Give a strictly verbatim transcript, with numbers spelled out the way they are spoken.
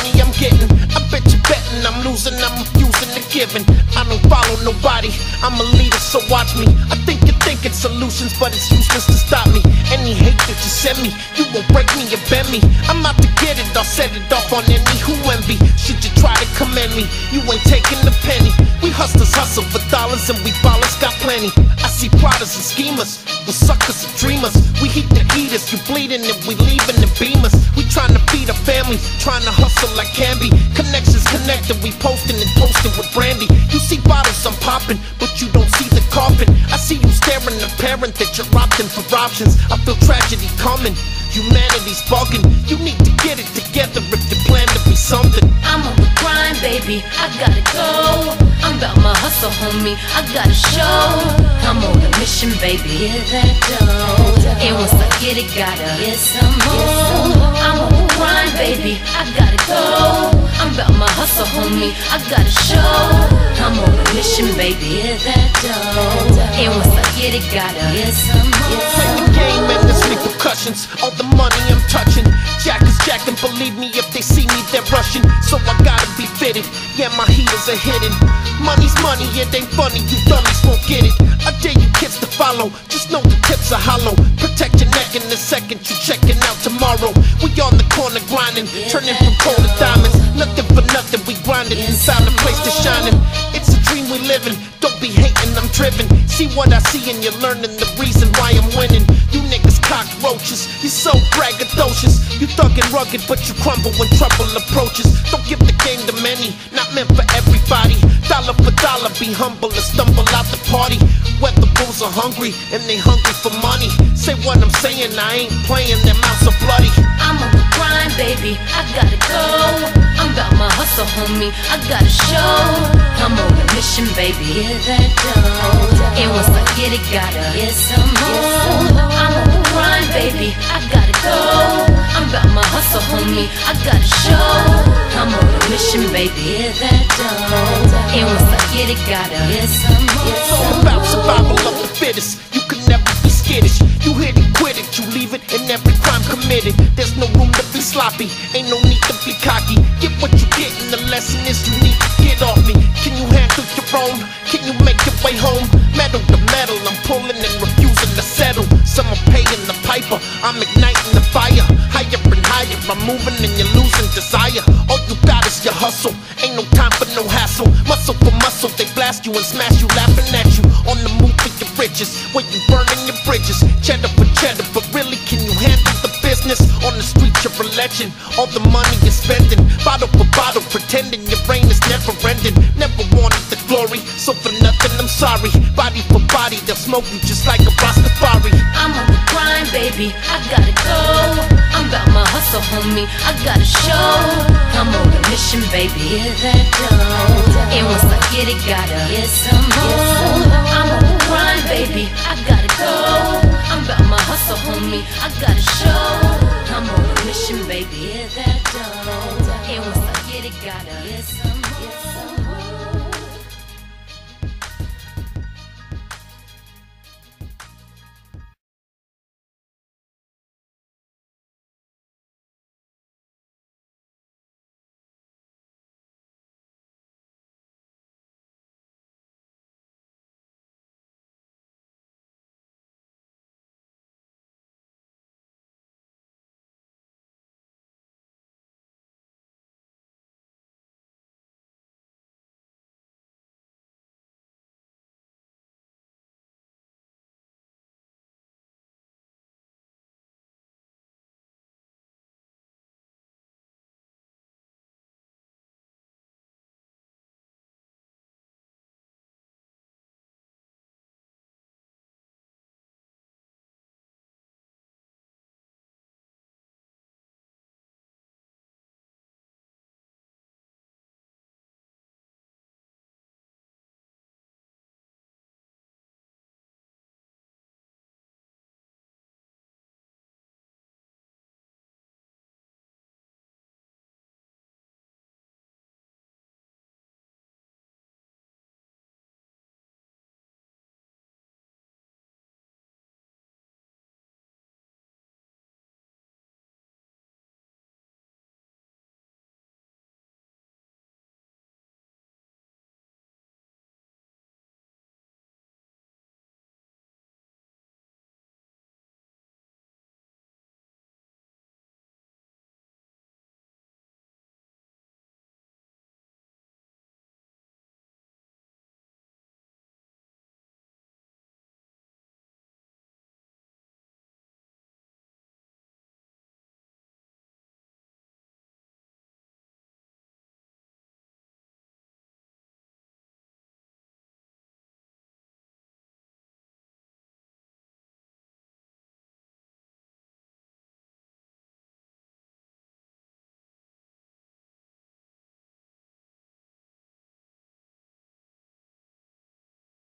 money I'm getting. I bet you betting I'm losing, I'm refusing to giving. I don't follow nobody, I'm a leader, so watch me. I think you're thinking solutions, but it's useless to stop me. Any hate that you send me, you won't break me or bend me. I'm out to get it, I'll set it off on any who envy. Should you try to commend me, you ain't taking a penny. We hustlers hustle for dollars and we ballers got plenty. I see plotters and schemers, with suckers and dreamers. We heat the heaters, you bleeding and we leaving the beamers. We trying to feed a family, trying to hustle like can be. Connections connected, we posting and posting with brandy. You see bottles I'm popping, but you don't see the coffin. I see you staring a parent that you're opting for options. I feel tragedy coming, humanity's bugging. You need to get it together if you plan to be something. I'm on the grind, baby, I gotta go. I'm about my hustle, homie, I gotta show. I'm on a mission, baby, hear that dough. And once I get it, gotta get some more. I'm on the grind, baby, I gotta go. I'm about my hustle, homie, I gotta show. I'm on a mission, baby, hear that dough. And once I get it, gotta get some more. Play the game and there's repercussions. All the money I'm touching, Jack is jacking. Believe me, if they see me, they're rushing. So I gotta be fitted. Yeah, my heaters are hidden. Money's money, it ain't funny. You dummies won't get it. I dare you kids to follow. Just know the tips are hollow. Protect your neck in a second. You checking out tomorrow. We on the corner grinding, turning from coal to diamonds. Nothing for nothing, we grinding. We found a place to shining. It's a dream we living. Don't be hating, I'm driven. See what I see and you're learning the reason why I'm winning. You niggas cockroaches, you're so braggadocious. You thuggin' rugged, but you crumble when trouble approaches. Don't give the game to many, not meant for everybody. Dollar for dollar, be humble and stumble out the party. Whether bulls are hungry and they hungry for money. Say what I'm saying, I ain't playing, their mouths are bloody. I'm on the grind, baby, I gotta go. I'm about my hustle, homie, I gotta show. I'm on a mission, baby, hear that dough. And once I get it, gotta get some more. I'm on the grind, baby, I gotta go. I'm about my hustle, homie, I gotta show. I'm on a mission, baby, hear that dough. And once I get it, gotta get some more. It's all about survival of the fittest. You can never be skittish. You hit it, quit it, you leave it, and every crime committed. There's no room to be sloppy, ain't no need to be cocky. Get what you get, and the lesson is you need to get off me. Can you handle your own? Can you make your way home? Metal to metal, I'm pulling and refusing to settle. Some are paying the piper, I'm igniting the fire. Higher and higher, I'm moving and you're losing desire. All you got is your hustle, ain't no time for no hassle. Muscle for muscle, they blast you and smash you, laughing at you. On the move for your riches, where you burning your bridges. Cheddar for cheddar, but really can you handle the business? On the streets you're a legend, all the money you're spending. Bottle for bottle, pretending your reign is never ending. Never wanted the glory, so for nothing I'm sorry. Body for body, they'll smoke you just like a Rastafari. I'm on the grind, baby, I gotta go. I'm about my hustle, homie, I gotta show. I'm on a mission, baby, hear that dough. And once I get it, gotta get some more. I'm on the grind, baby, I gotta go. I'm about my hustle, homie, I gotta show. I'm on a mission, baby, hear that dough. And once I get it, gotta get some more.